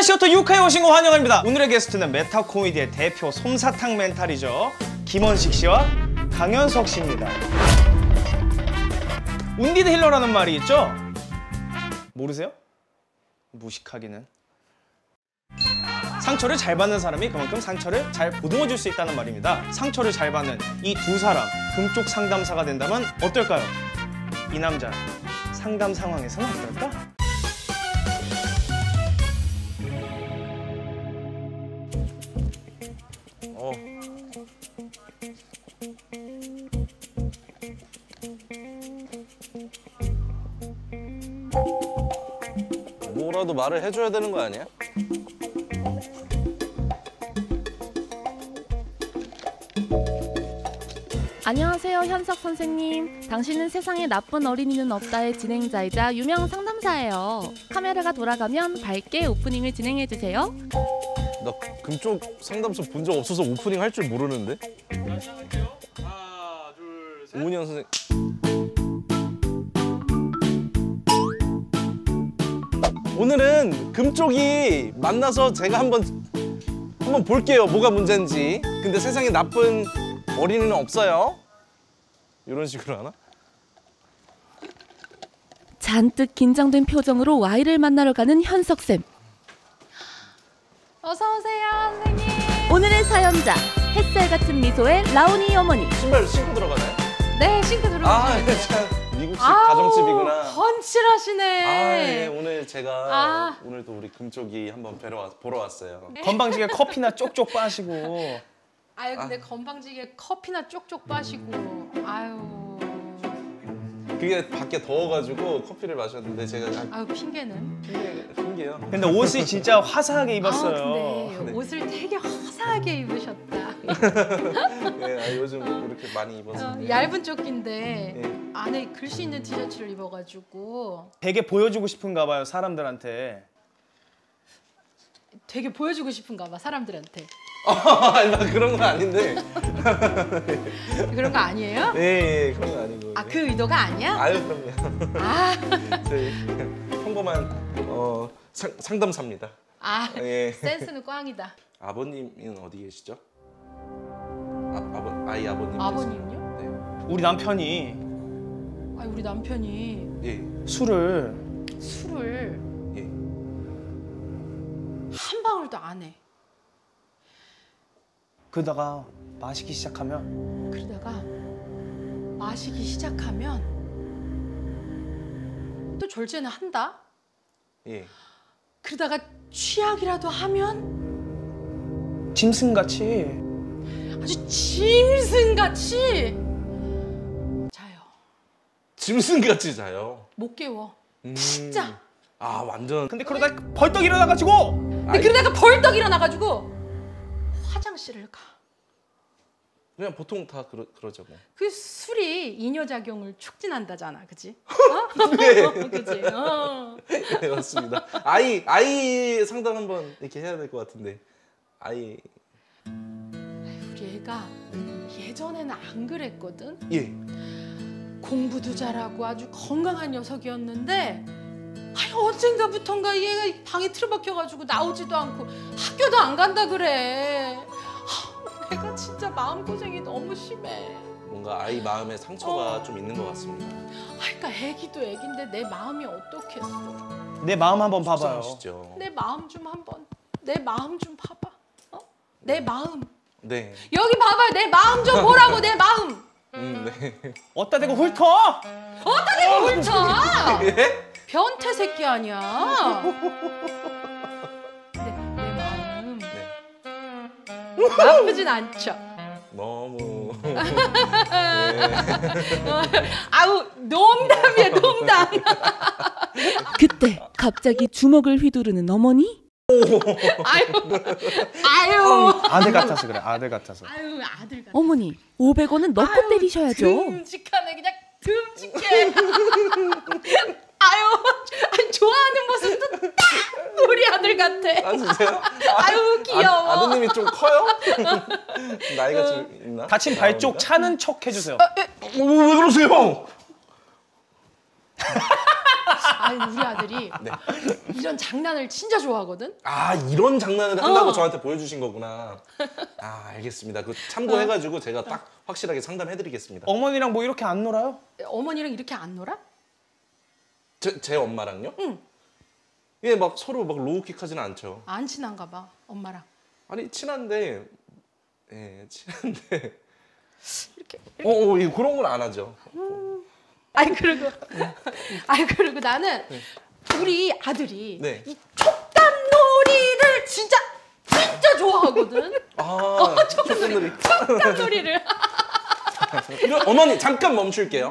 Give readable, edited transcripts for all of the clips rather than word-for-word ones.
아시아토 유카에 오신 거 환영합니다. 오늘의 게스트는 메타 코미디의 대표 솜사탕 멘탈이죠. 김원식 씨와 강현석 씨입니다. 운디드 힐러라는 말이 있죠? 모르세요? 무식하기는. 상처를 잘 받는 사람이 그만큼 상처를 잘 보듬어 줄 수 있다는 말입니다. 상처를 잘 받는 이 두 사람 금쪽 상담사가 된다면 어떨까요? 이 남자 상담 상황에서는 어떨까? 뭐라도 말을 해줘야 되는 거 아니야? 안녕하세요, 현석 선생님. 당신은 세상에 나쁜 어린이는 없다의 진행자이자 유명 상담사예요. 카메라가 돌아가면 밝게 오프닝을 진행해주세요. 나 금쪽 상담소 본 적 없어서 오프닝 할 줄 모르는데? 다시 할게요. 하나, 둘, 셋. 오은영 선생. 오늘은 금쪽이 만나서 제가 한번 볼게요. 뭐가 문제인지. 근데 세상에 나쁜 어린이는 없어요. 이런 식으로 하나? 잔뜩 긴장된 표정으로 Y를 만나러 가는 현석쌤. 어서 오세요, 선생님. 오늘의 사연자, 햇살 같은 미소의 라온이 어머니. 신발 신고 들어가나요? 네, 신고 들어오세요. 아, 참 미국식 가정집이구나. 펀칠하시네. 아, 네, 오늘 제가 오늘도 우리 금쪽이 한번 보러 왔어요. 네. 건방지게 커피나 쪽쪽 빠시고. 아유, 근데 건방지게 커피나 쪽쪽 빠시고. 아유. 그게 밖에 더워가지고 커피를 마셨는데 제가 아유, 핑계는. 핑계요. 근데 옷이 진짜 화사하게 입었어요. 근데 옷을 되게 화사하게 입으셨다. 네, 요즘 이렇게 많이 입어서. 얇은 조끼인데 네. 안에 글씨 있는 티셔츠를 입어가지고 되게 보여주고 싶은가 봐요, 사람들한테. 되게 보여주고 싶은가 봐, 사람들한테. 아니, 나 그런 건 아닌데. 그런 거 아니에요? 네, 그런 건 아니고. 아, 그 의도가 아니야? 아유, 그럼요. 아, 저희 평범한 상담사입니다. 아, 예. 센스는 꽝이다. 아버님은 어디 계시죠? 아이 아버님. 아버님요? 네. 우리 남편이 아, 우리 남편이 예. 술을 예. 한 방울도 안 해. 그러다가 마시기 시작하면 그러다가 마시기 시작하면 또 졸제는 한다. 예. 그러다가 취약이라도 하면 짐승같이 아주 짐승같이 자요. 짐승같이 자요. 못 깨워. 진짜. 아, 완전. 근데 그러다 벌떡 일어나가지고 근데 그러다가 벌떡 일어나가지고 화장실을 가. 그냥 보통 다 그러죠 뭐. 그 술이 이뇨작용을 촉진한다잖아, 그치? 네. 그치? 네, 맞습니다. 아이 상담 한번 이렇게 해야 될 것 같은데. 아이. 우리 애가 예전에는 안 그랬거든? 예. 공부도 잘하고 아주 건강한 녀석이었는데 언젠가부턴가 얘가 방에 틀어박혀가지고 나오지도 않고 학교도 안 간다 그래. 내가 진짜 마음고생이 너무 심해. 뭔가 아이 마음에 상처가 좀 있는 것 같습니다. 그러니까 애기도 애긴데 내 마음이 어떻겠어. 내 마음 한번 봐봐요. 속상하시죠? 내 마음 좀 한번, 내 마음 좀 봐봐. 내 마음. 네. 여기 봐봐요. 내 마음 좀 보라고, 내 마음. 네. 어디다 대고 훑어? 어디다 대고 훑어? 예? 변태 새끼 아니야. 근데 내 마음 네. 나쁘진 않죠. 너무. 아우, 농담이야, 농담. 그때 갑자기 주먹을 휘두르는 어머니. 아유, 아들 같아서 그래, 아들 같아서. 아유, 아들 같아. 어머니, 500원은 넣고 때리셔야죠. 듬직하네, 그냥 듬직해. 아유, 좋아하는 모습도 딱 우리 아들 같아. 아, 진짜요? 아유, 귀여워. 아드님이 좀 커요? 나이가 좀 있나? 다친 발 쪽 차는 척 해주세요. 왜 그러세요? 아니 우리 아들이 네. 이런 장난을 진짜 좋아하거든. 아, 이런 장난을 한다고 저한테 보여주신 거구나. 아, 알겠습니다. 그 참고해가지고 제가 딱 확실하게 상담해드리겠습니다. 어머니랑 뭐 이렇게 안 놀아요? 어머니랑 이렇게 안 놀아? 제 엄마랑요? 응. 예, 막 서로 막 로우킥 하지는 않죠. 안 친한가 봐 엄마랑. 아니, 친한데, 예, 친한데. 이렇게. 이거 그런 건 안 하죠. 아니 그리고 나는 우리 아들이 네. 이 촉감놀이를 진짜 좋아하거든. 아, 촉감놀이. 촉감놀이를. 어머니, 잠깐 멈출게요.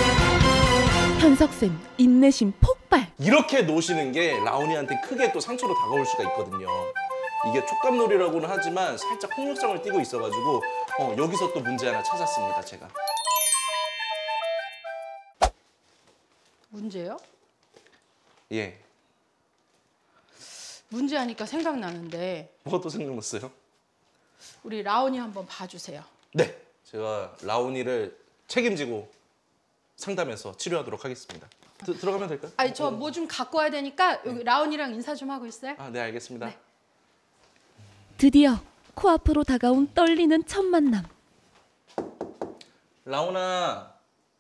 현석쌤 인내심 폭발. 이렇게 노시는 게 라온이한테 크게 또 상처로 다가올 수가 있거든요. 이게 촉감놀이라고는 하지만 살짝 폭력성을 띠고 있어가지고 여기서 또 문제 하나 찾았습니다, 제가. 문제요? 예. 문제하니까 생각나는데 뭐가 또 생각났어요? 우리 라온이 한번 봐주세요. 네, 제가 라온이를 책임지고 상담해서 치료하도록 하겠습니다. 들어가면 될까요? 아니 저 뭐 좀 갖고 와야 되니까 여기 라온이랑 인사 좀 하고 있어요. 아, 네, 알겠습니다. 네. 드디어 코앞으로 다가온 떨리는 첫 만남. 라온아,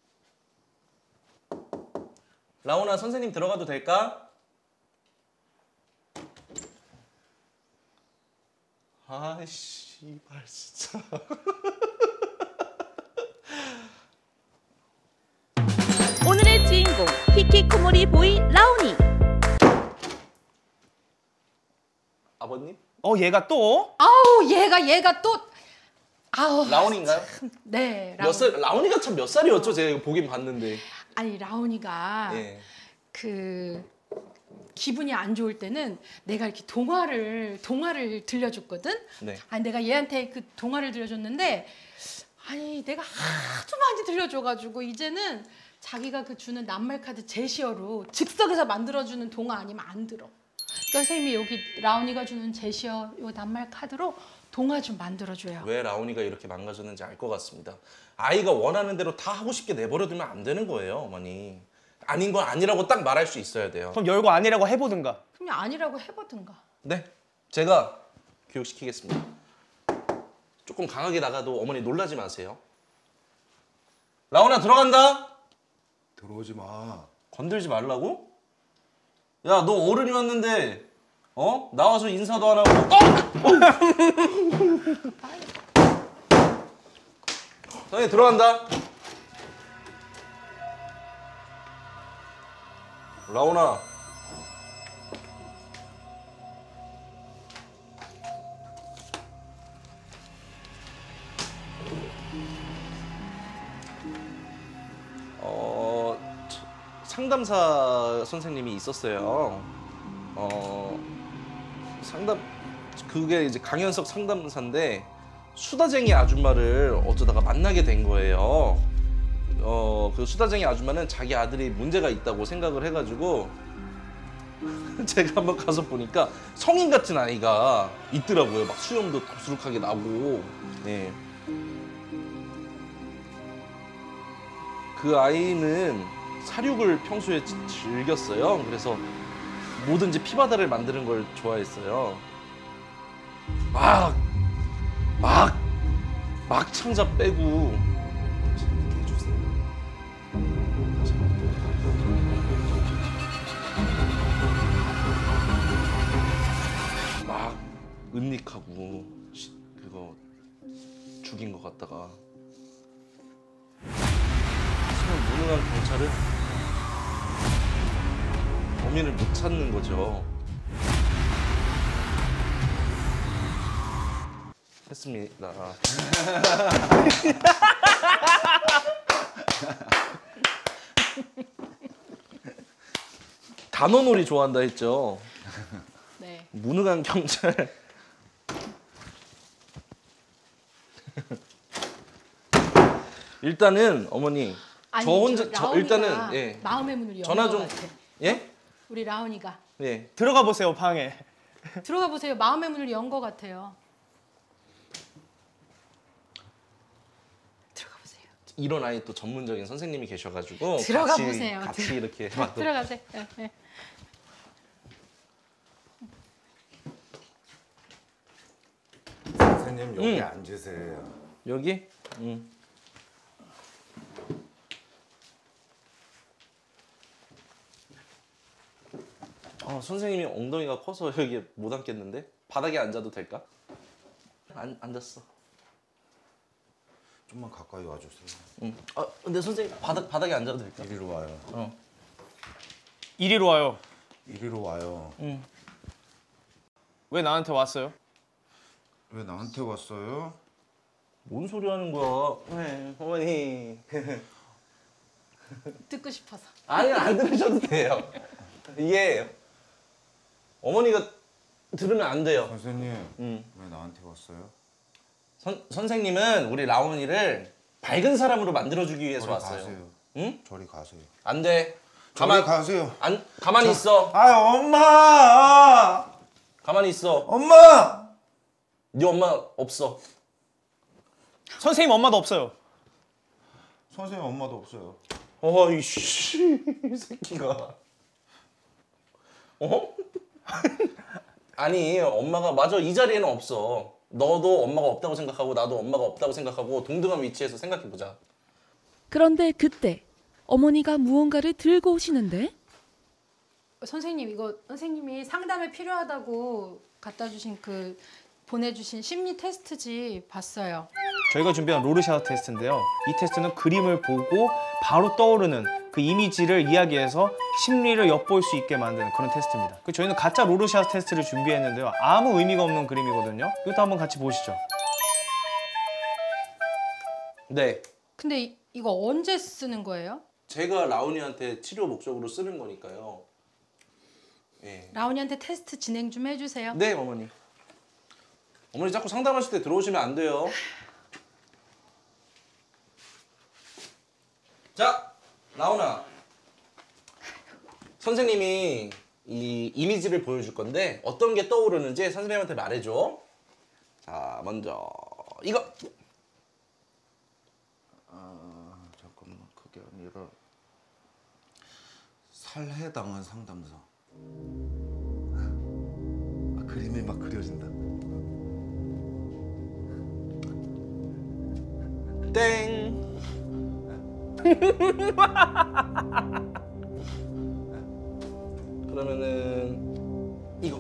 선생님 들어가도 될까? 아, 씨발 진짜. 오늘의 주인공 히키코모리 보이 라오니. 아버님? 얘가 또? 아우 얘가 또 아우 라온인가요? 네 몇 살? 라온이가 참 몇 살이었죠? 제가 이거 보긴 봤는데. 아니 라온이가 예. 그 기분이 안 좋을 때는 내가 이렇게 동화를 들려줬거든. 네. 아니 내가 얘한테 그 동화를 들려줬는데 아니 내가 하도 많이 들려줘가지고 이제는 자기가 그 주는 낱말 카드 제시어로 즉석에서 만들어주는 동화 아니면 안 들어. 그러니까 선생님이 여기 라온이가 주는 제시어 요 낱말 카드로 동화 좀 만들어줘요. 왜 라온이가 이렇게 망가졌는지 알 것 같습니다. 아이가 원하는 대로 다 하고 싶게 내버려두면 안 되는 거예요, 어머니. 아닌 건 아니라고 딱 말할 수 있어야 돼요. 그럼 열고 아니라고 해보든가. 그냥 아니라고 해보든가. 네, 제가 교육시키겠습니다. 조금 강하게 나가도 어머니 놀라지 마세요. 라온아, 들어간다. 들어오지 마. 건들지 말라고? 야, 너 어른이 왔는데 나와서 인사도 안 하고. 너희 들어간다. 라온아. 상담사 선생님이 있었어요. 그게 이제 강현석 상담사인데 수다쟁이 아줌마를 어쩌다가 만나게 된 거예요. 그 수다쟁이 아줌마는 자기 아들이 문제가 있다고 생각을 해가지고 제가 한번 가서 보니까 성인 같은 아이가 있더라고요. 막 수염도 답수룩하게 나고. 네. 그 아이는 사육을 평소에 즐겼어요. 그래서 뭐든지 피바다를 만드는 걸 좋아했어요. 막 창자 빼고. 막 은닉하고 그거 죽인 것 같다가 하지만 무능한 경찰은 범인을 못 찾는 거죠. 했습니다. 단어놀이 좋아한다 했죠. 네. 무능한 경찰. 일단은 어머니 아니, 저 혼자 라온이가 일단은 예. 마음의 문을 연 전화 것 좀 같아. 예? 우리 라온이가 예. 들어가 보세요, 방에. 들어가 보세요. 마음의 문을 연 것 같아요. 들어가 보세요. 이런 아이 또 전문적인 선생님이 계셔가지고 들어가 같이, 보세요. 같이 이렇게 막 들어가세요. 네, 네. 선생님 여기 응. 앉으세요. 여기? 선생님이 엉덩이가 커서 여기 못 앉겠는데? 바닥에 앉아도 될까? 앉았어. 좀만 가까이 와주세요. 근데 선생님 바닥에 앉아도 될까? 이리로 와요. 이리로 와요. 이리로 와요. 왜 나한테 왔어요? 왜 나한테 왔어요? 뭔 소리 하는 거야? 네, 어머니. 듣고 싶어서. 아니, 안 들으셔도 돼요. 이게 어머니가 들으면 안 돼요. 선생님 왜 나한테 왔어요? 선생님은 우리 라온이를 밝은 사람으로 만들어주기 위해서 저리 왔어요. 가세요. 응? 저리 가세요. 안 돼. 저리 가세요. 가만히 있어. 아 엄마! 가만히 있어. 엄마! 네 엄마 없어. 선생님 엄마도 없어요. 선생님 엄마도 없어요. 어이씨, 이 새끼가. 아니, 엄마가 맞아, 이 자리에는 없어. 너도 엄마가 없다고 생각하고 나도 엄마가 없다고 생각하고 동등한 위치에서 생각해보자. 그런데 그때 어머니가 무언가를 들고 오시는데 선생님 이거 선생님이 상담에 필요하다고 갖다 주신 그 보내주신 심리 테스트지 봤어요. 저희가 준비한 로르샤드 테스트인데요. 이 테스트는 그림을 보고 바로 떠오르는 그 이미지를 이야기해서 심리를 엿볼 수 있게 만드는 그런 테스트입니다. 저희는 가짜 로르샤드 테스트를 준비했는데요. 아무 의미가 없는 그림이거든요. 이것도 한번 같이 보시죠. 네. 근데 이거 언제 쓰는 거예요? 제가 라온이한테 치료 목적으로 쓰는 거니까요. 예. 라온이한테 테스트 진행 좀 해주세요. 네, 어머니. 어머니 자꾸 상담하실 때 들어오시면 안 돼요. 자, 라온아. 선생님이 이 이미지를 보여줄 건데 어떤 게 떠오르는지 선생님한테 말해줘. 자, 먼저 이거. 잠깐만 그게 아니라 살해당한 상담사. 그림이 막 그려진다. 땡. 그러면은 이거.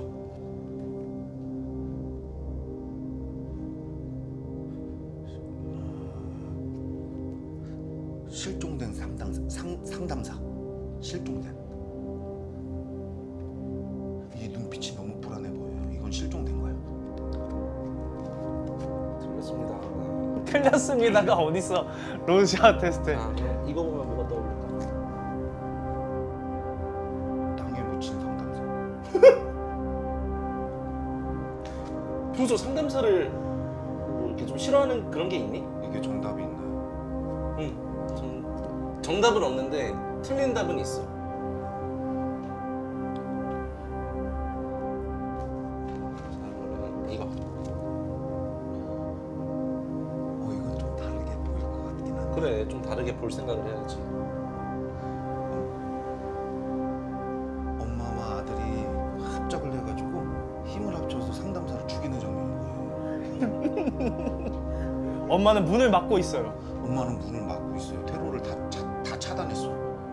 실종된 상담사. 실종된. 이 눈빛이 너무 불안해 보여요. 이건 실종된 거예요. 틀렸습니다. 틀렸습니다가 어딨어. 로르샤드 테스트. 자, 그럼 이거 보면 뭐가 떠오를까? 땅에 묻힌 상담사. 평소 상담사를 뭐 이렇게 좀 싫어하는 그런 게 있니? 이게 정답이 있나요? 응. 정답은 없는데 틀린 답은 있어. 자, 그러면 이거. 이건 좀 다르게 보일 것 같긴 한데. 그래, 좀 다르게 볼 생각을 해야지. 엄마와 아들이 합작을 해가지고 힘을 합쳐서 상담사를 죽이는 장면인 거예요. 엄마는 문을 막고 있어요. 엄마는 문을 막고 있어요. 테러를 다 차단했어.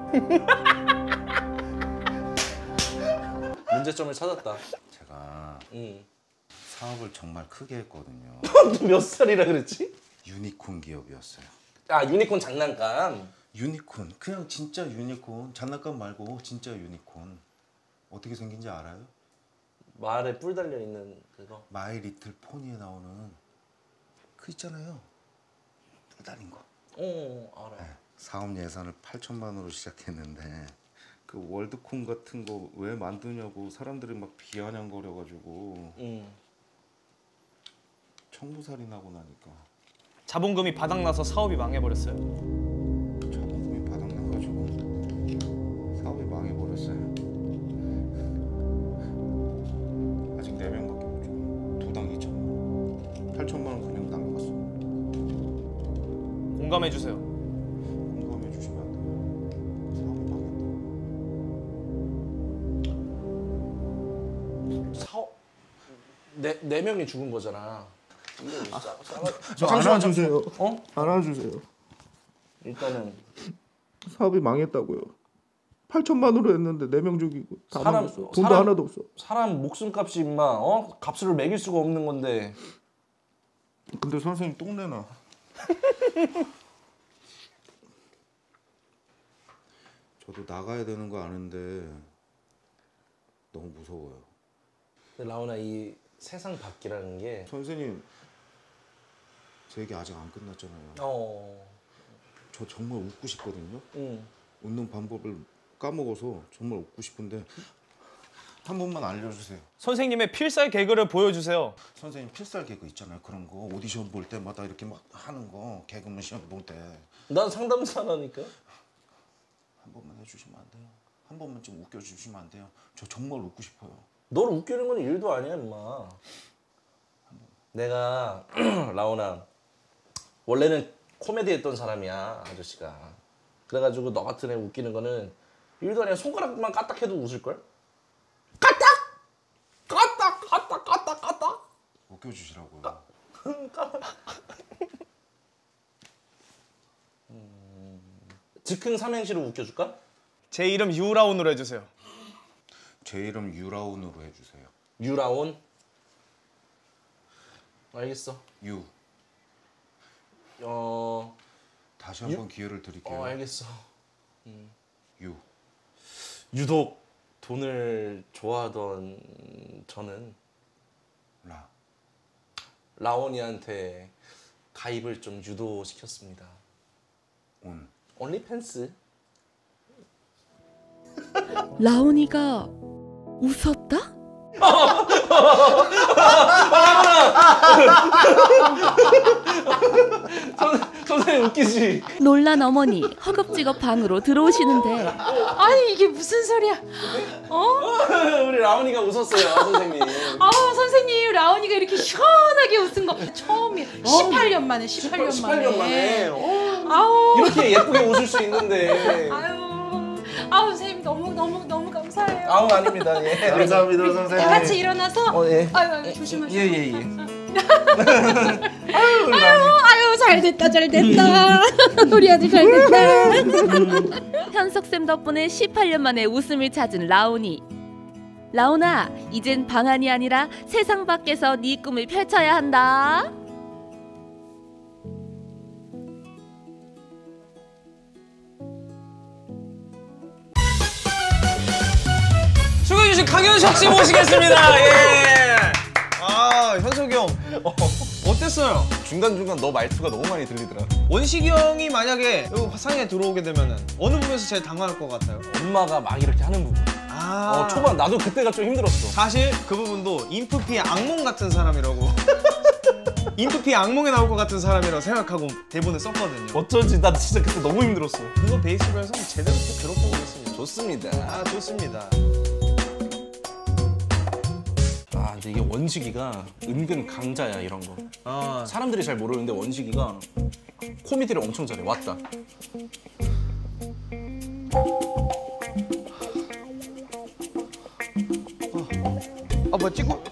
문제점을 찾았다. 제가 응. 사업을 정말 크게 했거든요. 몇 살이라 그랬지? 유니콘 기업이었어요. 아, 유니콘 장난감. 유니콘, 그냥 진짜 유니콘. 장난감 말고 진짜 유니콘. 어떻게 생긴지 알아요? 말에 뿔 달려 있는 그거. 마이 리틀 포니에 나오는 그 있잖아요. 뿔 달린 거. 알아. 네, 사업 예산을 8천만 원으로 시작했는데 그 월드콘 같은 거 왜 만드냐고 사람들이 막 비아냥거려가지고 청부살이 나고 나니까 자본금이 바닥나서 사업이 망해버렸어요. 자본금이 바닥나가지고 사업이 망해버렸어요. 아직 4명밖에 없죠. 도당 2천만 원. 8천만 원 그냥 남겨갔어. 공감해주세요. 네 명이 죽은 거잖아. 저 안아주세요. 어? 안아주세요. 일단은 사업이 망했다고요. 8천만 원으로 했는데 4명 죽이고 다 사람- 망했어. 돈도 사람- 하나도 없어. 사람 목숨값이 임마 값을 매길 수가 없는 건데. 근데 선생님 똥내나. 저도 나가야 되는 거 아는데 너무 무서워요. 근데 라온아, 이 세상 밖이라는 게 선생님 제 얘기 아직 안 끝났잖아요. 저 정말 웃고 싶거든요. 웃는 방법을 까먹어서 정말 웃고 싶은데 한 번만 알려주세요. 선생님의 필살 개그를 보여주세요. 선생님 필살 개그 있잖아요. 그런 거 오디션 볼 때마다 이렇게 막 하는 거 개그맨 시험 볼 때 한 난 상담사라니까. 번만 해주시면 안 돼요? 한 번만 좀 웃겨주시면 안 돼요? 저 정말 웃고 싶어요. 널 웃기는 건 일도 아니야, 임마. 내가 라온아, 원래는 코미디 했던 사람이야, 아저씨가. 그래가지고 너 같은 애 웃기는 거는 일도 아니야. 손가락만 까딱해도 웃을걸? 까딱! 까딱! 까딱! 까딱! 까딱! 웃겨주시라고요. 즉흥 삼행시로 웃겨줄까? 제 이름 유라온으로 해주세요. 제 이름 유라온으로 해주세요. 유라온? 알겠어. 유. 다시 한 번 기회를 드릴게요. 알겠어. 유. 유독 돈을 좋아하던 저는 라온이한테 가입을 좀 유도시켰습니다. 온리팬스. 라온이가 웃었다? 선생님 웃기지? 놀란 어머니 허겁지겁 방으로 들어오시는데 아니 이게 무슨 소리야? 우리 라온이가 웃었어요, 선생님. 아우 선생님 라온이가 이렇게 시원하게 웃은 거 처음이에요. 18년 만에 18년 만에. 18년 만에. 아우 이렇게 예쁘게 웃을 수 있는데. 아우 선생님 너무 감사해요. 아우, 아닙니다. 예. 감사합니다 선생님. 다 같이 일어나서 예. 아유 조심하세요. 예. 아유 잘 됐다 우리 아들 잘 됐다. 현석쌤 덕분에 18년 만에 웃음을 찾은 라온이. 라온아, 이젠 방안이 아니라 세상 밖에서 네 꿈을 펼쳐야 한다. 수고해주신 강현석 씨 모시겠습니다. 예. 아, 현석이 형 어땠어요? 중간중간 너 말투가 너무 많이 들리더라. 원식이 형이 만약에 여기 화상에 들어오게 되면은 어느 부분에서 제일 당황할 것 같아요? 엄마가 막 이렇게 하는 부분. 초반 나도 그때가 좀 힘들었어. 사실 그 부분도 인프피의 악몽 같은 사람이라고 인프피의 악몽에 나올 것 같은 사람이라고 생각하고 대본을 썼거든요. 어쩐지 나 진짜 그때 너무 힘들었어. 그거 베이스로 해서 제대로 들어보고 있습니다. 좋습니다. 아, 좋습니다. 근데 이게 원식이가 은근 강자야, 이런 거. 사람들이 잘 모르는데 원식이가 코미디를 엄청 잘해. 왔다. 뭐 찍고?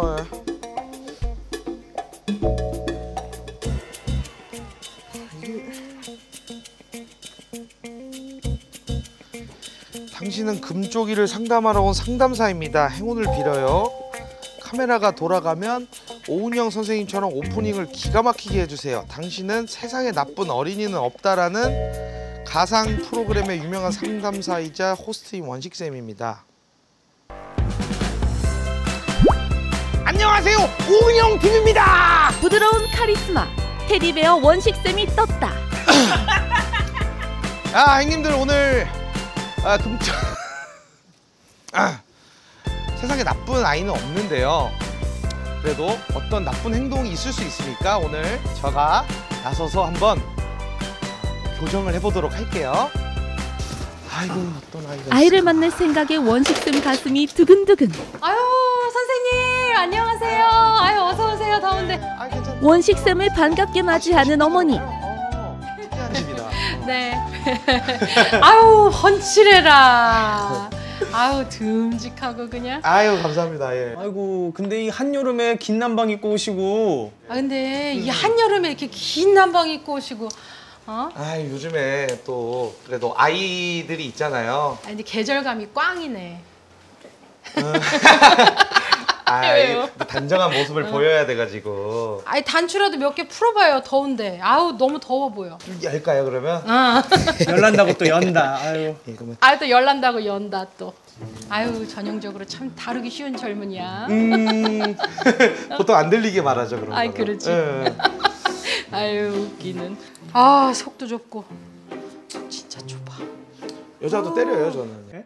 당신은 금쪽이를 상담하러 온 상담사입니다. 행운을 빌어요. 카메라가 돌아가면 오은영 선생님처럼 오프닝을 기가 막히게 해주세요. 당신은 세상에 나쁜 어린이는 없다라는 가상 프로그램의 유명한 상담사이자 호스트인 원식쌤입니다. 안녕하세요, 오은영 TV입니다. 부드러운 카리스마 테디베어 원식쌤이 떴다. 형님들 오늘 금쪽 세상에 나쁜 아이는 없는데요. 그래도 어떤 나쁜 행동이 있을 수 있으니까 오늘 제가 나서서 한번 교정을 해보도록 할게요. 아이고, 어떤 아이가 아이를 만날 생각에 원식쌤 가슴이 두근두근. 아유 선생님 안녕하세요. 아유 어서 오세요. 더운데. 괜찮아. 원식쌤을 반갑게 맞이하는 어머니. 특이한 집이다. 네. 아유 헌칠해라. 아유 듬직하고 그냥. 아유 감사합니다. 예. 아이고 근데 이 한여름에 긴 남방 입고 오시고 아 근데 이 한여름에 이렇게 긴 남방 입고 오시고 어? 아 요즘에 또 그래도 아이들이 있잖아요. 아 근데 계절감이 꽝이네. 아 왜요? 이 단정한 모습을 보여야 돼가지고. 아니 단추라도 몇 개 풀어봐요. 더운데. 아우 너무 더워 보여. 열까요 그러면? 열난다고 또 연다. 아유. 예, 그러면 아유 또 열난다고 연다 또. 아유 전형적으로 참 다루기 쉬운 젊은이야. 보통 안 들리게 말하죠 그런 거. 아이, 그렇지. 예. 아유 웃기는. 아 속도 좁고 속 진짜 좁아. 여자도 때려요 저는.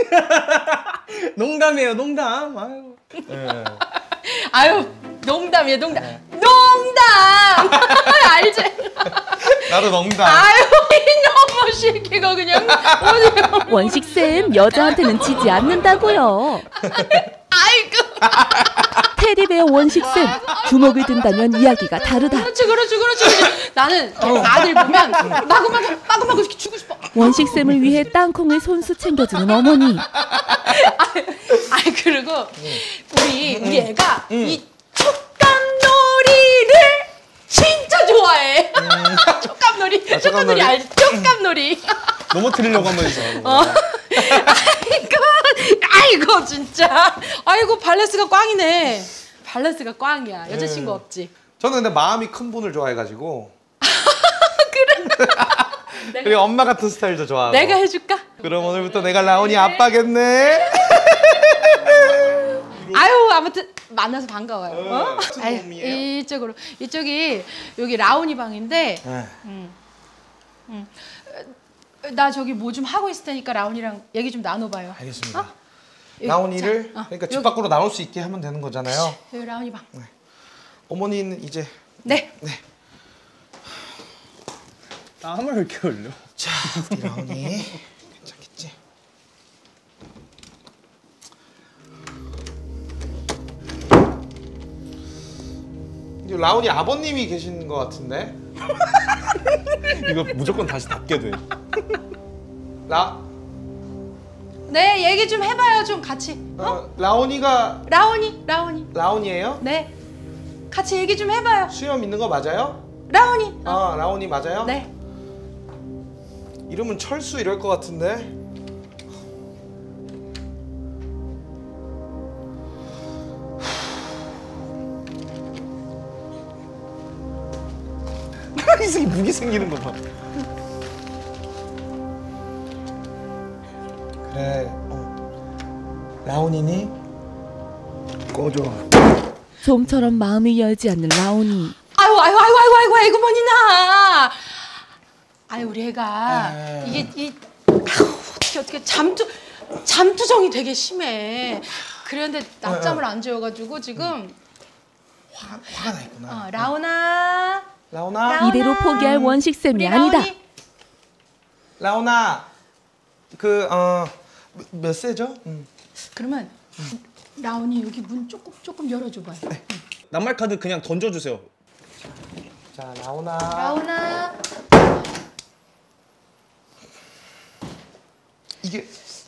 농담이에요 농담. 아유. 예. 아유 농담이야 농담. 농담 알지? 나도 농담. 아유 이놈의 새끼가 그냥 어디. 원식쌤 여자한테는 지지 않는다고요. 아이고. 테디베어 원식쌤 주먹을 든다면 이야기가 다르다. 그렇지. 나는 아들 보면 마구마구 이렇게 주고 싶어. 원식쌤을 위해 땅콩을 손수 챙겨주는 어머니. 아이 그리고 우리 애가 이 촉감놀이를 진짜 좋아해. 촉감놀이. 촉감놀이 알지? 촉감놀이. 넘어뜨리려고 한번 해서. 아이고 진짜. 아이고 밸런스가 꽝이네. 밸런스가 꽝이야. 여자친구 없지? 저는 근데 마음이 큰 분을 좋아해가지고. 그래. 그리고 엄마 같은 스타일도 좋아하고. 내가 해줄까? 그럼 오늘부터 내가 라온이 아빠겠네. 아유 아무튼 만나서 반가워요. 어? 아유, 이쪽으로 이쪽이 여기 라온이 방인데. 나 저기 뭐 좀 하고 있을 테니까 라온이랑 얘기 좀 나눠봐요. 알겠습니다. 어? 라온이를 자, 그러니까 집 여기. 밖으로 나올 수 있게 하면 되는 거잖아요. 여기 라온이 방. 어머니는 이제 네. 땀을 왜 이렇게 흘려? 자 우리 라온이 괜찮겠지? 이제 라온이 아버님이 계신 것 같은데? 이거 무조건 다시 닫게 돼. 네 얘기 좀 해봐요 좀 같이. 라온이가 라온이에요? 네. 같이 얘기 좀 해봐요. 수염 있는 거 맞아요? 라온이. 라온이 맞아요? 네. 이름은 철수 이럴 것 같은데? 이 새끼 무기 생기는 거 봐. 그래. 라온이니? 꺼져. 좀처럼 마음을 열지 않는 라온이. 아이고 머니나. 아유 우리 애가 이게 어떻게 잠투정이 되게 심해. 그런데 낮잠을 안 재워가지고 지금 화가 나 있구나. 라온아. 이대로 포기할 원식쌤이 우리 아니다. 라온이. 라온아, 몇 세죠? 그러면 라온이 여기 문 조금 열어줘봐요. 네. 낱말 카드 그냥 던져주세요. 자, 라온아. 라온아. 이게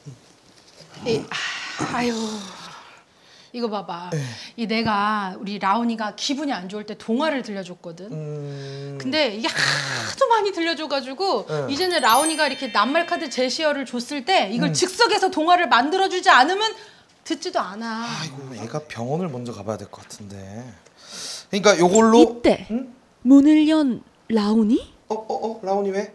아유. 이거 봐봐. 이 내가 우리 라온이가 기분이 안 좋을 때 동화를 들려줬거든. 근데 이게 하도 많이 들려줘가지고 이제는 라온이가 이렇게 낱말 카드 제시어를 줬을 때 이걸 즉석에서 동화를 만들어주지 않으면 듣지도 않아. 아이고, 애가 병원을 먼저 가봐야 될 것 같은데. 그러니까 요걸로. 이때 문을 연 라온이? 라온이 왜?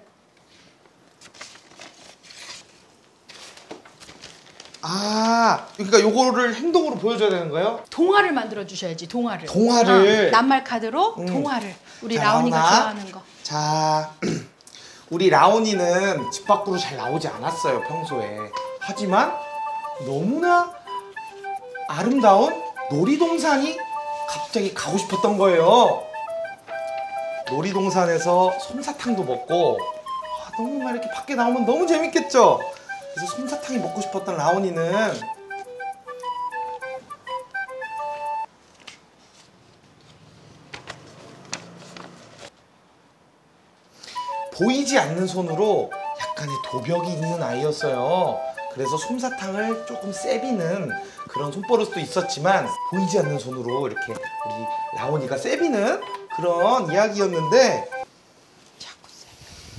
그러니까 요거를 행동으로 보여줘야 되는 거예요? 동화를 만들어 주셔야지. 동화를. 낱말 카드로 동화를. 우리 자, 라온이가 라온아. 좋아하는 거. 자, 우리 라온이는 집 밖으로 잘 나오지 않았어요, 평소에. 하지만 너무나 아름다운 놀이동산이 갑자기 가고 싶었던 거예요. 놀이동산에서 솜사탕도 먹고 너무 막 이렇게 밖에 나오면 너무 재밌겠죠? 그래서 솜사탕이 먹고 싶었던 라온이는 보이지 않는 손으로 약간의 도벽이 있는 아이였어요. 그래서 솜사탕을 조금 세비는 그런 손버릇도 있었지만 보이지 않는 손으로 이렇게 우리 라온이가 세비는 그런 이야기였는데 자꾸 세.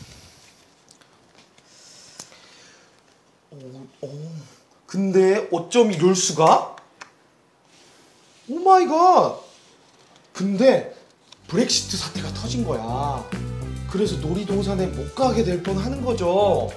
근데 어쩜 이럴 수가? 오 마이 갓! 근데 브렉시트 사태가 터진 거야. 그래서 놀이동산에 못 가게 될 뻔하는 거죠.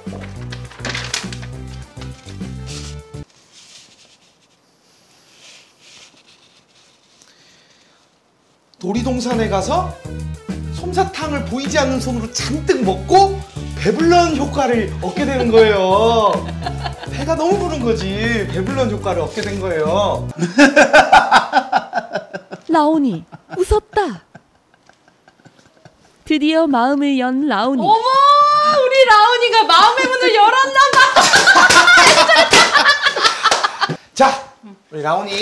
놀이동산에 가서 솜사탕을 보이지 않는 손으로 잔뜩 먹고 배불런 효과를 얻게 되는 거예요. 배가 너무 부른 거지. 배불런 효과를 얻게 된 거예요. 라온이 웃었다. 드디어 마음을 연 라온이. 어머, 우리 라온이가 마음의 문을 열었나 봐. 자, 우리 라온이.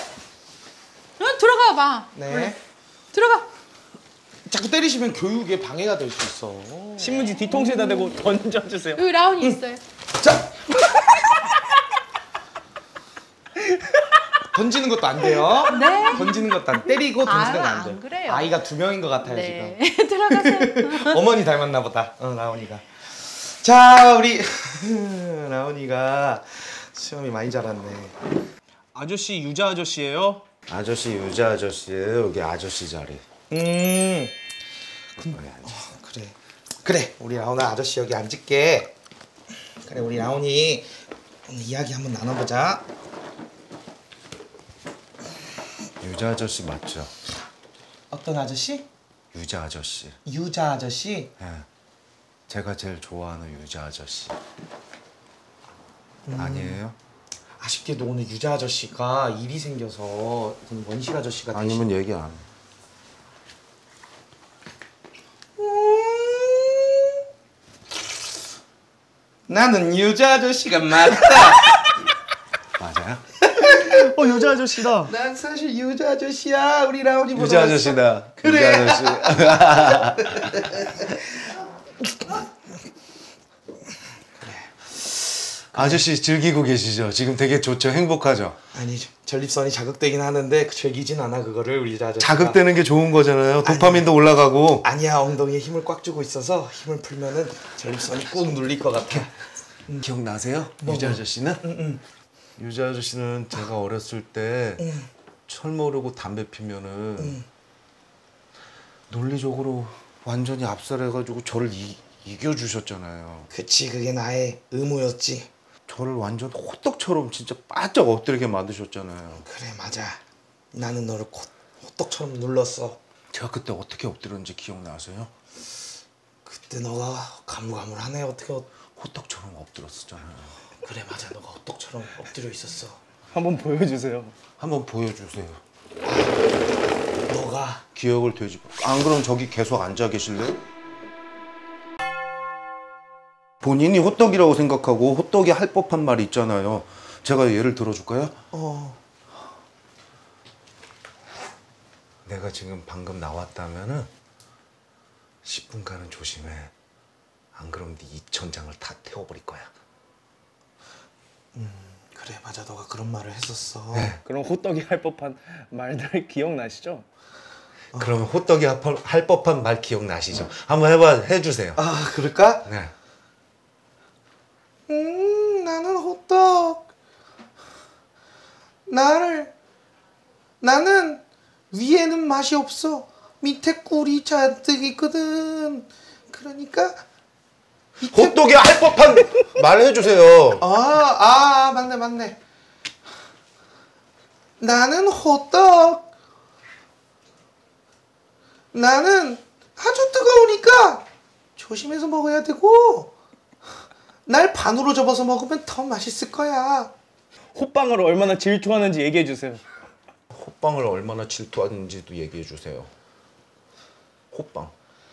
들어가 봐. 네. 그래. 들어가. 자꾸 때리시면 교육에 방해가 될 수 있어. 신문지 뒤통수에다 대고 던져주세요. 여기 라온이 있어요. 자. 던지는 것도 안 돼요. 네. 던지는 것도 안 때리고 던지는 거 안 돼요. 안 그래요. 아이가 2명인 것 같아요, 네. 지금. 들어가세요. 어머니 닮았나 보다. 라온이가. 자, 우리 라온이가 수염이 많이 자랐네. 아저씨 유자 아저씨예요? 아저씨 유자 아저씨예요. 여기 아저씨 자리. 그래. 그래. 우리 라온아 아저씨 여기 앉을게. 그래, 우리 라온이 오늘 이야기 한번 나눠보자. 유자 아저씨 맞죠? 어떤 아저씨? 유자 아저씨. 유자 아저씨? 예. 제가 제일 좋아하는 유자 아저씨. 아니에요? 아쉽게도 오늘 유자 아저씨가 일이 생겨서 오늘 원식 아저씨가 아니면 얘기 안 해. 나는 유자 아저씨가 맞다. 맞아요? 여자 아저씨다. 난 사실 유자 아저씨야. 우리 라온이보다. 유자 아저씨다. 그래. 유자 아저씨. 아저씨 즐기고 계시죠? 지금 되게 좋죠? 행복하죠? 아니 전립선이 자극되긴 하는데 즐기진 않아 그거를 우리 유자 아저씨가. 자극되는 게 좋은 거잖아요. 도파민도 올라가고. 아니야, 엉덩이에 힘을 꽉 주고 있어서 힘을 풀면은 전립선이 꾹 눌릴 것 같아. 기억나세요? 유자 아저씨는? 유자 아저씨는 제가 어렸을 때 철 모르고 담배 피면은 논리적으로 완전히 압살해가지고 저를 이겨주셨잖아요. 그치, 그게 나의 의무였지. 저를 완전 호떡처럼 진짜 바짝 엎드리게 만드셨잖아요. 그래, 맞아. 나는 너를 호떡처럼 눌렀어. 제가 그때 어떻게 엎드렸는지 기억나세요? 그때 너가 가물가물하네. 어떻게 호떡처럼 엎드렸었잖아요. 그래, 맞아. 너가 호떡처럼 엎드려 있었어. 한번 보여주세요. 한번 보여주세요. 너가 기억을 되짚어. 안 그럼 저기 계속 앉아 계실래요? 본인이 호떡이라고 생각하고 호떡이 할 법한 말이 있잖아요. 제가 예를 들어줄까요? 내가 지금 방금 나왔다면은 10분간은 조심해. 안 그럼 네 2,000장을 다 태워버릴 거야. 그래, 맞아. 너가 그런 말을 했었어. 네. 그럼 호떡이 할 법한 말들 기억나시죠? 그러면 호떡이 할 법한 말 기억나시죠? 한번 해주세요. 아, 그럴까? 네. 나는 호떡. 나는 위에는 맛이 없어. 밑에 꿀이 잔뜩 있거든. 그러니까 호떡이 할 법한 말 해주세요. 맞네. 나는 호떡. 나는 아주 뜨거우니까 조심해서 먹어야 되고, 날 반으로 접어서 먹으면 더 맛있을 거야. 호빵을 얼마나 질투하는지 얘기해 주세요. 호빵을 얼마나 질투하는지도 얘기해 주세요. 호빵.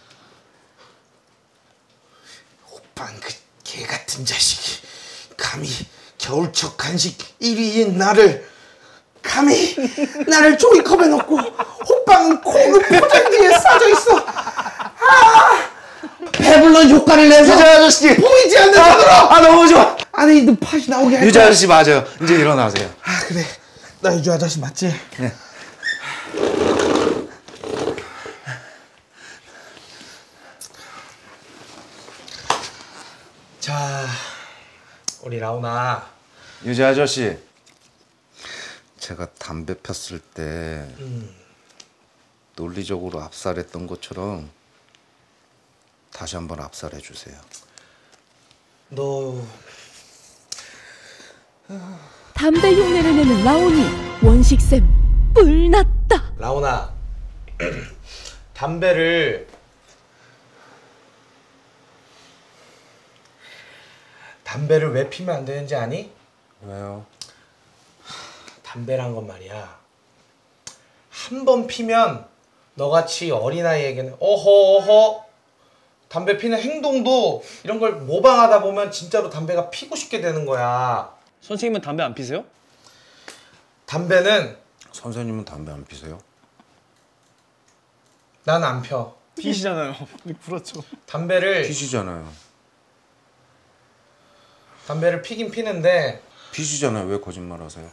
호빵, 그 개 같은 자식이 감히 겨울철 간식 1위인 나를, 감히 나를 종이컵에 넣고 호빵은 고급 포장지에 싸져 있어. 배불러 효과를 내서 유자 아저씨! 보이지 않는 눈으로 너무 좋아! 안에 있는 팥이 나오게 할 유자 거야. 아저씨 맞아요. 이제 일어나세요. 아 그래. 나 유자 아저씨 맞지? 네. 자, 우리 라온아. 유자 아저씨. 제가 담배 폈을 때 논리적으로 압살했던 것처럼 다시 한번 압살해 주세요. 너 담배 흉내를 내는 라온이. 원식쌤 뿔났다. 라온아. 담배를 왜 피면 안 되는지 아니? 왜요? 담배란 건 말이야. 한 번 피면 너같이 어린아이에게는 어허 담배 피는 행동도 이런 걸 모방하다 보면 진짜로 담배가 피고 싶게 되는 거야. 선생님은 담배 안 피세요? 담배는 선생님은 담배 안 피세요? 난 안 펴. 피시잖아요. 그렇죠. 담배를 피시잖아요. 피긴 피는데 피시잖아요. 왜 거짓말 하세요?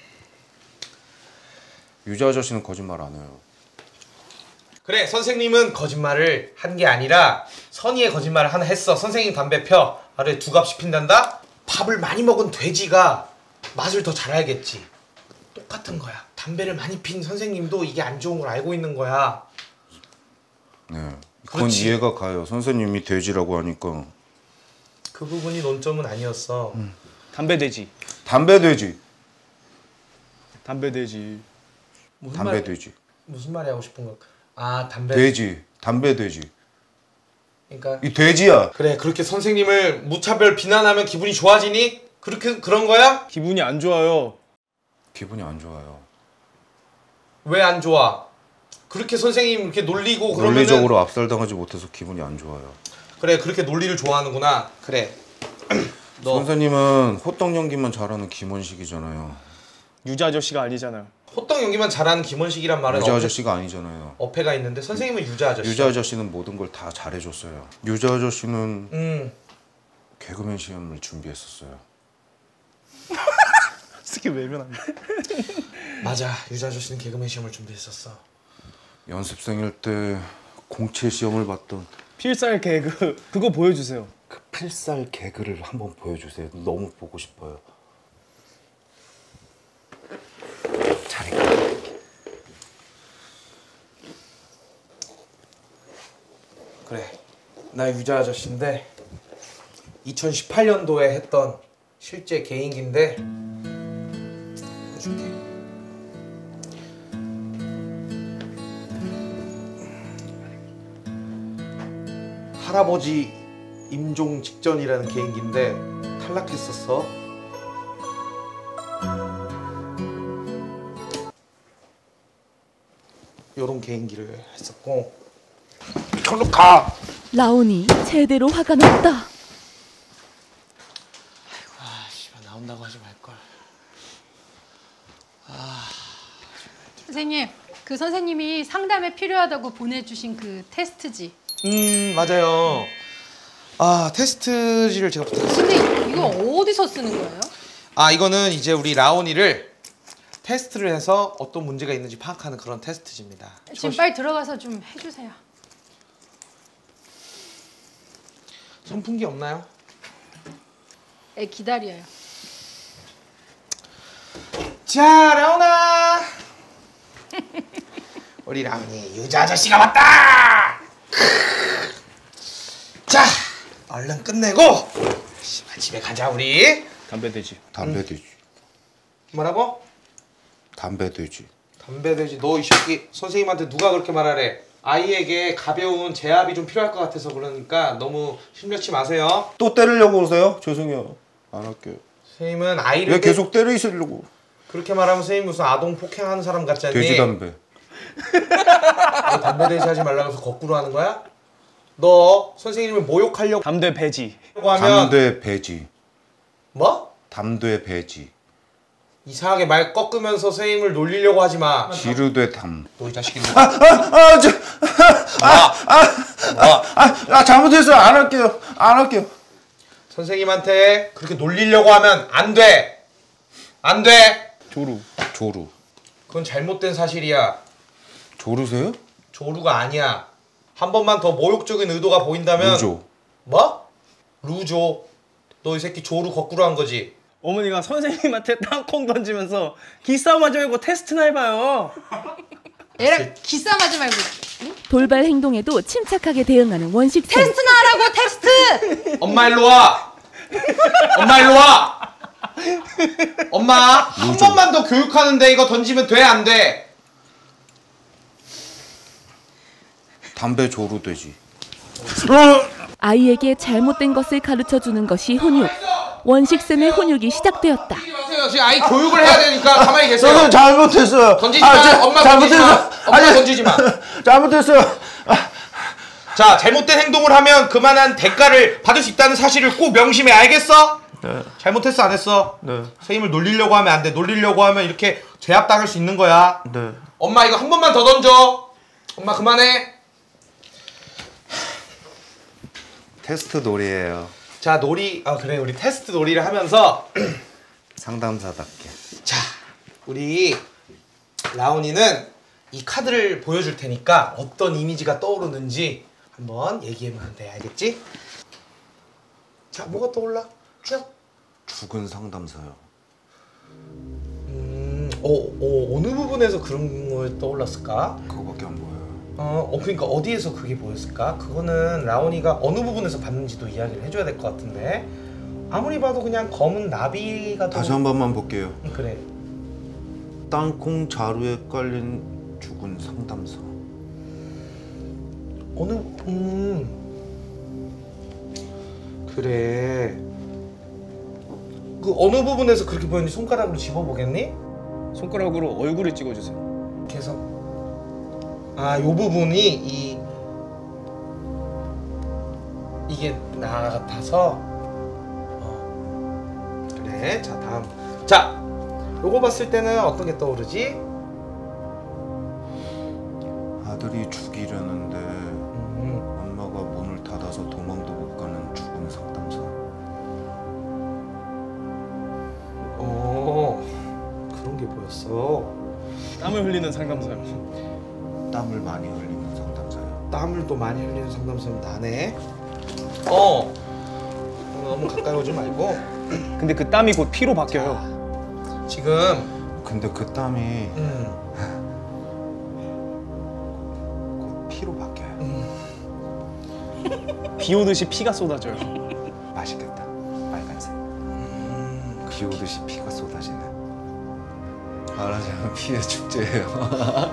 유자 아저씨는 거짓말 안 해요. 그래 선생님은 거짓말을 한 게 아니라 선의의 거짓말을 하나 했어. 선생님 담배 펴. 하루에 2갑씩 핀단다? 밥을 많이 먹은 돼지가 맛을 더 잘 알겠지. 똑같은 거야. 담배를 많이 핀 선생님도 이게 안 좋은 걸 알고 있는 거야. 네. 그건 그렇지. 이해가 가요. 선생님이 돼지라고 하니까. 그 부분이 논점은 아니었어. 담배 돼지. 담배 돼지. 담배 돼지. 무슨 담배 말, 돼지. 무슨 말이 하고 싶은 거? 아 담배. 돼지. 담배 돼지. 그러니까 이 돼지야. 그래 그렇게 선생님을 무차별 비난하면 기분이 좋아지니? 그런 거야? 기분이 안 좋아요. 기분이 안 좋아요. 왜 안 좋아? 그렇게 선생님 이렇게 놀리고 그러면은 논리적으로 압살당하지 못해서 기분이 안 좋아요. 그래 그렇게 논리를 좋아하는구나. 그래. 너 선생님은 호떡 연기만 잘하는 김원식이잖아요. 유자 아저씨가 아니잖아요. 호떡 연기만 잘하는 김원식이란 말은 유자 아저씨가 아니잖아요. 어폐가 있는데 선생님은 유자 아저씨. 유자 아저씨는 모든 걸 다 잘해줬어요. 유자 아저씨는 개그맨 시험을 준비했었어요. 특히 외면한다. 맞아. 유자 아저씨는 개그맨 시험을 준비했었어. 연습생일 때 공채 시험을 봤던 필살 개그 그거 보여주세요. 그 필살 개그를 한번 보여주세요. 너무 보고 싶어요. 잘해. 그래. 나 유자 아저씨인데 2018년도에 했던 실제 개인기인데 해줄게. 할아버지 임종 직전이라는 개인기인데 탈락했었어. 요런 개인기를 했었고. 절로 가! 라온이 제대로 화가 났다. 아 씨발 나온다고 하지 말걸. 선생님, 그 선생님이 상담에 필요하다고 보내주신 그 테스트지. 맞아요. 아 테스트지를 제가 부탁했어요. 선생님, 이거 어디서 쓰는 거예요? 아 이거는 이제 우리 라온이를 테스트를 해서 어떤 문제가 있는지 파악하는 그런 테스트지입니다. 지금 빨리 들어가서 좀 해주세요. 선풍기 없나요? 네, 기다려요. 자 라온아 우리 라온이 유자 아저씨가 왔다. 자 얼른 끝내고 씨발 집에 가자 우리. 담배 돼지. 담배 돼지. 뭐라고? 담배 돼지. 담배 돼지. 너 이 새끼 선생님한테 누가 그렇게 말하래? 아이에게 가벼운 제압이 좀 필요할 것 같아서 그러니까 너무 심려치 마세요. 또 때리려고 오세요? 죄송해요. 안 할게요. 선생님은 아이를 왜 계속 때리시려고? 그렇게 말하면 선생님 무슨 아동 폭행하는 사람 같지 않니? 돼지 담배. 너 담배 돼지 하지 말라고 해서 거꾸로 하는 거야? 너 선생님을 모욕하려고 담배 배지. 하면 담배 배지. 뭐? 담배 배지. 이상하게 말 꺾으면서 선생님을 놀리려고 하지 마. 지르되 담. 너 이 자식이 잘못했어요. 안 할게요. 안 할게요. 선생님한테 그렇게 놀리려고 하면 안 돼. 안 돼. 조루. 조루. 그건 잘못된 사실이야. 조루세요? 조루가 아니야. 한 번만 더 모욕적인 의도가 보인다면 루조. 뭐? 루조. 너 이 새끼 조루 거꾸로 한 거지? 어머니가 선생님한테 땅콩 던지면서 기싸움하지 말고 테스트나 해봐요. 얘랑 기싸움하지 말고 돌발 행동에도 침착하게 대응하는 원식쌤. 테스트나 하라고 테스트. 엄마 일로 와. 엄마 일로 와. 엄마 한 번만 더 교육하는데 이거 던지면 돼 안 돼? 담배 조루 되지. 아이에게 잘못된 것을 가르쳐주는 것이 훈육. 원식쌤의 훈육이 시작되었다. 던지지 마세요. 지금 아이 교육을 해야 되니까 가만히 계세요. 저는 잘못했어요. 던지지 마. 엄마 던지지 마. 엄마 던지지 마. 잘못했어요. 자, 잘못된 행동을 하면 그만한 대가를 받을 수 있다는 사실을 꼭 명심해. 알겠어? 네. 잘못했어 안 했어? 네. 선생님을 놀리려고 하면 안 돼. 놀리려고 하면 이렇게 제압당할 수 있는 거야. 네. 엄마 이거 한 번만 더 던져. 엄마 그만해. 테스트 놀이에요. 자, 놀이. 그래. 우리 테스트 놀이를 하면서 상담사답게. 자, 우리 라온이는 이 카드를 보여줄 테니까 어떤 이미지가 떠오르는지 한번 얘기해보면 돼. 알겠지? 자, 뭐가 떠올라? 쭉. 죽은 상담사요. 어느 부분에서 그런 걸 떠올랐을까? 그거밖에 안 보여요. 그러니까 어디에서 그게 보였을까? 그거는 라온이가 어느 부분에서 봤는지도 이야기를 해줘야 될 것 같은데 아무리 봐도 그냥 검은 나비가 다시 한 번만 볼게요. 그래. 땅콩 자루에 깔린 죽은 상담사. 그래. 그 어느 부분에서 그렇게 보였는지 손가락으로 집어보겠니? 손가락으로 얼굴을 찍어주세요. 계속. 요 부분이 이게 나 같아서. 그래. 자, 다음. 자, 요거 봤을 때는 어떤 게 떠오르지? 아들이 죽이려는데 엄마가 문을 닫아서 도망도 못 가는 죽은 상담사. 그런 게 보였어. 땀을 흘리는 상담사요. 땀을 많이 흘리는 상담사요. 땀을 또 많이 흘리는 상담사는 나네. 너무 가까이 오지 말고. 근데 그 땀이 곧 피로 바뀌어요. 지금 근데 그 땀이 곧 피로 바뀌어요. 비 오듯이 피가 쏟아져요. 맛있겠다. 빨간색. 비 오듯이 피가 쏟아지네. 말하자면 피의 축제예요.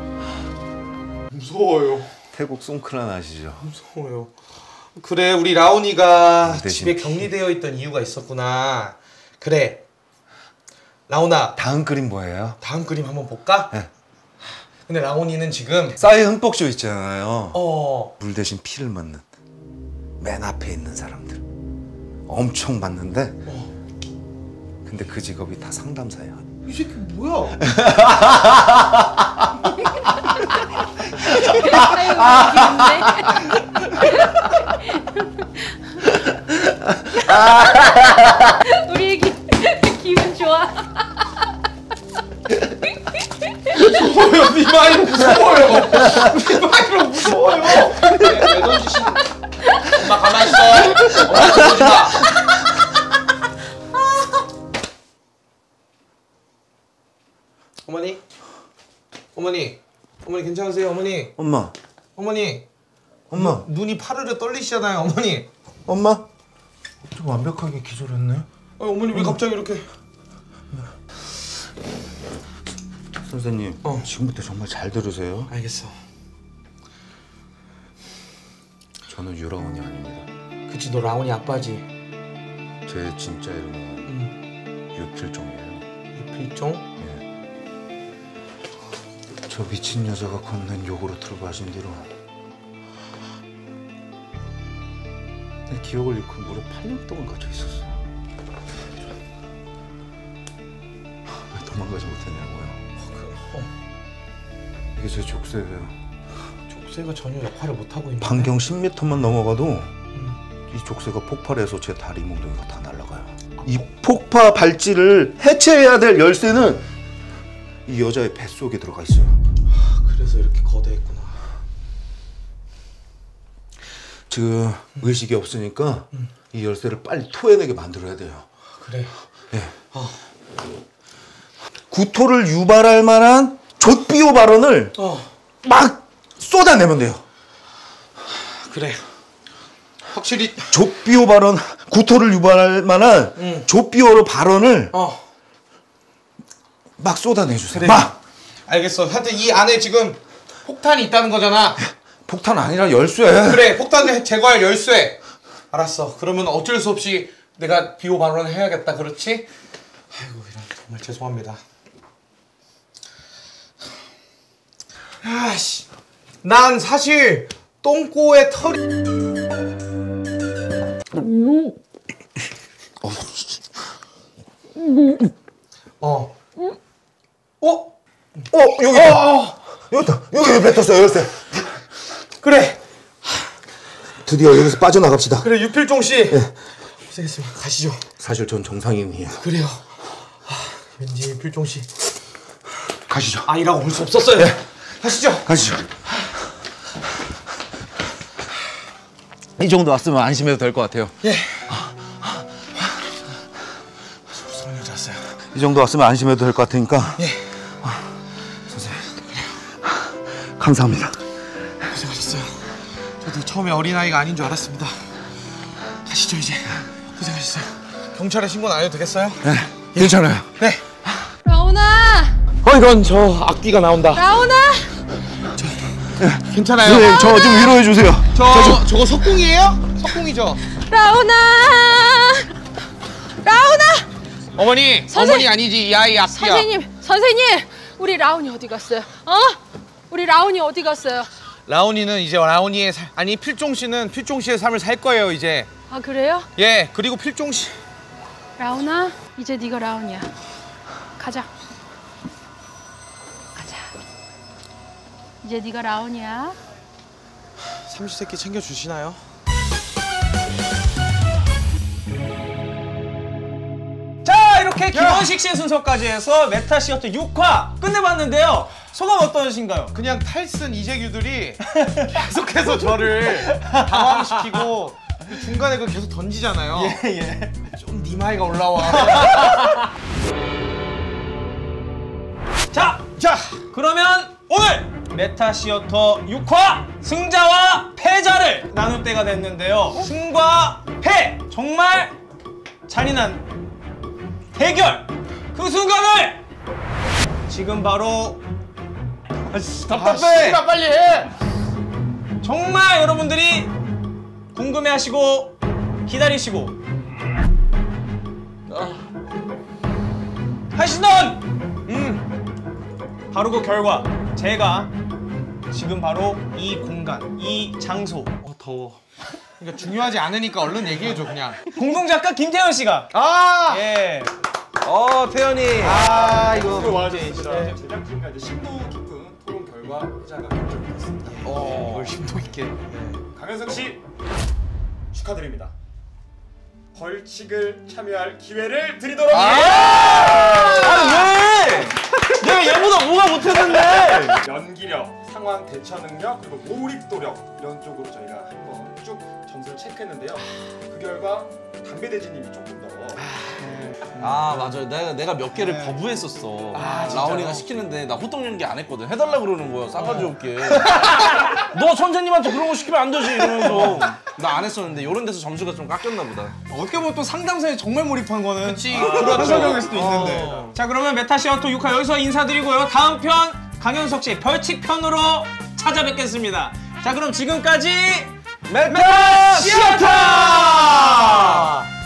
무서워요. 태국 송크란 아시죠? 무서워요. 그래, 우리 라온이가 대신 집에 격리되어 있던 이유가 있었구나. 그래, 라온아, 다음 그림 뭐예요? 다음 그림 한번 볼까? 네. 근데 라온이는 지금 싸이 흠뻑쇼 있잖아요. 물 대신 피를 맞는 맨 앞에 있는 사람들 엄청 맞는데 근데 그 직업이 다 상담사예요. 이 새끼 뭐야? 우리 애기 기분 좋아. 무서워요. 네 마이로 무서워요. 네 마이로 무서워요. 왜 던지시는? 엄마 가만히 있어. 엄마 던지지 마. 어머니 괜찮으세요? 어머니 엄마 눈이 파르르 떨리시잖아요. 어머니 좀 완벽하게 기절했네. 어머니 왜 갑자기 이렇게? 선생님 지금부터 정말 잘 들으세요. 알겠어. 저는 유라온이 아닙니다. 그치, 너 라온이 아빠지. 제 진짜 이름은 유필종이에요. 유필종? 저 미친 여자가 건넨 요구르트를 마신 뒤로 내 기억을 잃고 무려 8년 동안 갇혀 있었어. 왜 도망가지 못했냐고요? 이게 제 족쇄예요. 족쇄가 전혀 역할을 못하고 있는데. 반경 10m만 넘어가도 이 족쇄가 폭발해서 제 다리 몽둥이가 다 날아가요. 이 폭파 발찌를 해체해야 될 열쇠는 이 여자의 뱃속에 들어가 있어요. 그래서 이렇게 거대했구나. 지금 의식이 없으니까 이 열쇠를 빨리 토해내게 만들어야 돼요. 그래. 예. 구토를 유발할 만한 좆비호 발언을 막 쏟아내면 돼요. 그래. 확실히 좆비호 발언, 구토를 유발할 만한 좆비호 발언을 막 쏟아내주세요. 그래. 막! 알겠어. 하여튼 이 안에 지금 폭탄이 있다는 거잖아. 폭탄 아니라 열쇠. 그래, 폭탄을 제거할 열쇠. 알았어. 그러면 어쩔 수 없이 내가 비호 발언을 해야겠다. 그렇지? 아이고, 이런 정말 죄송합니다. 아씨, 난 사실 똥꼬에 털이. 여기 있다. 여기 뱉었어요, 열쇠. 그래, 드디어 여기서 빠져나갑시다. 그래, 유필종 씨. 고생했습니다. 가시죠. 사실 전 정상인이에요. 그래요. 왠지 유필종 씨 가시죠. 아니라고 볼 수 없었어요. 가시죠. 가시죠. 이 정도 왔으면 안심해도 될 것 같아요. 예. 무서운 여자였어요. 이 정도 왔으면 안심해도 될 것 같으니까. 예. 선생님. 감사합니다. 고생하셨어요. 저도 처음에 어린아이가 아닌 줄 알았습니다. 가시죠, 이제. 고생하셨어요. 경찰에 신고는 안 해도 되겠어요? 네, 괜찮아요. 네. 라온아! 이건 저 악기가 나온다. 라온아! 괜찮아요? 선생님, 저 좀 위로해 주세요. 저거 석궁이에요? 석궁이죠? 라온아! 라온아! 어머니, 어머니 아니지. 이 아이 악기야. 선생님! 우리 라온이 어디 갔어요? 우리 라온이 어디 갔어요? 라온이는 이제 라온이의 아니 필종 씨는 필종 씨의 삶을 살 거예요, 이제. 아, 그래요? 예, 그리고 필종 씨. 라온아, 이제 네가 라온이야. 가자. 이제 네가 라온이야. 삼시세끼 챙겨 주시나요? 자, 이렇게 김원식 씨의 순서까지 해서 메타시어터 6화 끝내봤는데요. 소감 어떠신가요? 그냥 탈슨 이재규들이 계속해서 저를 당황시키고 중간에 그 계속 던지잖아요. 예. 좀 니마이가 올라와. 자, 그러면 오늘 메타시어터 6화 승자와 패자를 나눌 때가 됐는데요. 승과 패! 정말 잔인한 대결! 그 순간을 지금 바로 답답해! 빨리 해! 정말 여러분들이 궁금해하시고 기다리시고 하시던 바로 그 결과 제가 지금 바로 이 공간, 이 장소 더워. 그러니까 중요하지 않으니까 얼른 얘기해줘 그냥. 공동작가 김태현 씨가 예. 태연이. 이거 제작진과 이제 심도 깊은 토론 결과 회자가 결정됐습니다. 이걸 심도 있게. 강현석 씨 축하드립니다. 벌칙을 참여할 기회를 드리도록 왜? 내가 얘보다 뭐가 못했는데? 연기력, 상황 대처 능력, 그리고 몰입도력 이런 쪽으로 저희가 한번 쭉 점수를 체크했는데요. 그 결과 담배대지님이 조금 더 맞아요. 내가 몇 개를 거부했었어. 라온이가 시키는데 나 호떡 연기 안 했거든. 해달라 그러는 거야. 싸가지 없게. 너 선생님한테 그런 거 시키면 안 되지 이러면서 나 안 했었는데 이런 데서 점수가 좀 깎였나 보다. 어떻게 보면 또 상담사에 정말 몰입한 거는 그치. 현석형일 수도 있는데. 자, 그러면 메타시어터 6화 여기서 인사드리고요. 다음 편 강현석 씨 벌칙 편으로 찾아뵙겠습니다. 자, 그럼 지금까지 메타시어터!